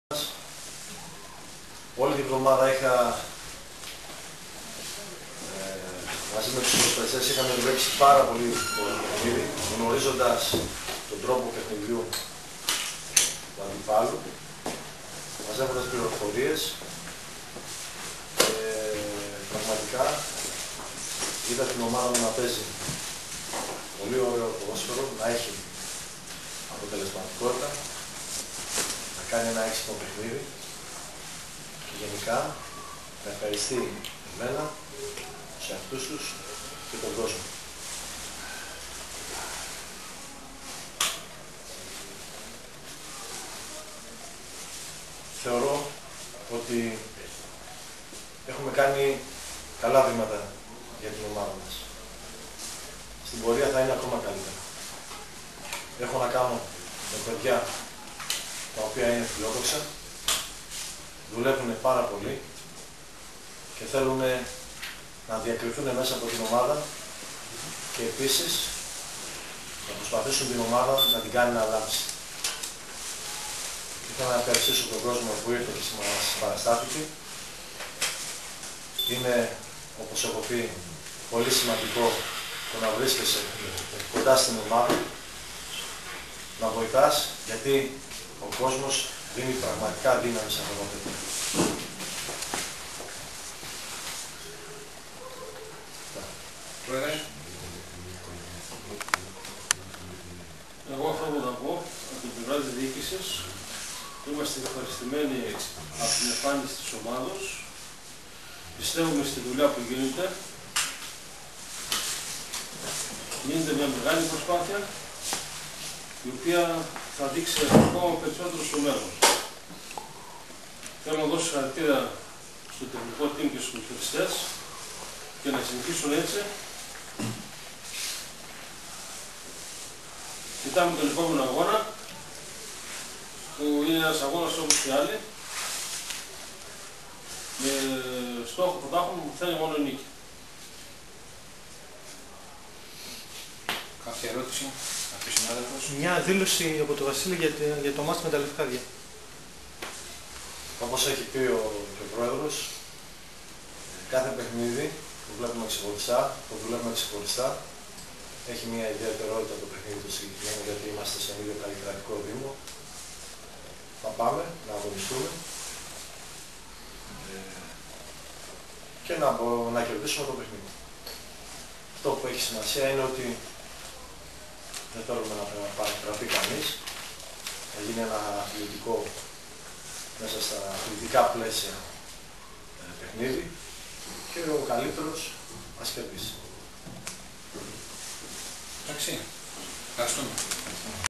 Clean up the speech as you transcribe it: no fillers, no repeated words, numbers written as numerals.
Όλη την εβδομάδα είχα μαζί με τους προσπαθητές είχαμε δουλέψει πάρα πολύ το παιχνίδι, γνωρίζοντας τον τρόπο παιχνιδιού του αντιπάλου, μαζεύοντας πληροφορίες. Πραγματικά είδα την ομάδα μου να παίζει πολύ ωραίο ποδόσφαιρο, να έχει αποτελεσματικότητα, να κάνει ένα έξυπνο παιχνίδι και γενικά να ευχαριστεί εμένα, τους εαυτούς τους και τον κόσμο. Θεωρώ ότι έχουμε κάνει καλά βήματα για την ομάδα μας. Στην πορεία θα είναι ακόμα καλύτερα. Έχω να κάνω με παιδιά τα οποία είναι φιλόδοξα, δουλεύουν πάρα πολύ και θέλουν να διακριθούν μέσα από την ομάδα και επίσης να προσπαθήσουν την ομάδα να την κάνει να αλλάξει. Ήθελα να ευχαριστήσω τον κόσμο που ήρθε και μας παραστάθηκε. Είναι, όπως έχω πει, πολύ σημαντικό το να βρίσκεσαι κοντά στην ομάδα, να βοηθάς, γιατί ο κόσμος δίνει πραγματικά δύναμη σε αυτό το παιδί. Πρόεδρε. Εγώ αυτό που θα πω από την πλευρά της διοίκησης, είμαστε ευχαριστημένοι από την εμφάνιση της ομάδος. Πιστεύουμε στη δουλειά που γίνεται. Γίνεται μια μεγάλη προσπάθεια, η οποία θα δείξει ακόμα περισσότερο στο μέλλον. Θέλω να δώσω συγχαρητήρια στο τεχνικό team και στους ποδοσφαιριστές και να συνεχίσουν έτσι. Κοιτάμε τον επόμενο αγώνα, που είναι ένας αγώνας όπως και άλλοι, με στόχο που θα έχουμε που θέλει μόνο νίκη. Κάποια ερώτηση, κάποιος συνάδελφος? Μια δήλωση από τον Βασίλη για το μάτς με τα Λευκάδια. Όπως έχει πει ο Πρόεδρος, κάθε παιχνίδι που βλέπουμε ξεχωριστά, το δουλεύουμε ξεχωριστά. Έχει μια ιδιαιτερότητα το παιχνίδι του συγκεκριμένου, γιατί είμαστε σε ένα ίδιο καλλιτεχνικό δήμο. Θα πάμε να αγωνιστούμε και να κερδίσουμε το παιχνίδι. Αυτό που έχει σημασία είναι ότι δεν θέλουμε να παρατραπεί κανείς, να γίνει ένα αθλητικό, μέσα στα αθλητικά πλαίσια παιχνίδι και ο καλύτερος ας κερδίσει. Εντάξει, ευχαριστούμε.